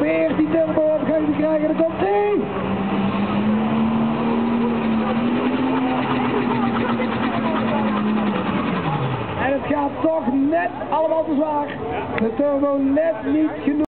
probeert die turbo op gang te krijgen. Daar komt hij! En het gaat toch net allemaal te zwaar. De turbo net niet genoeg.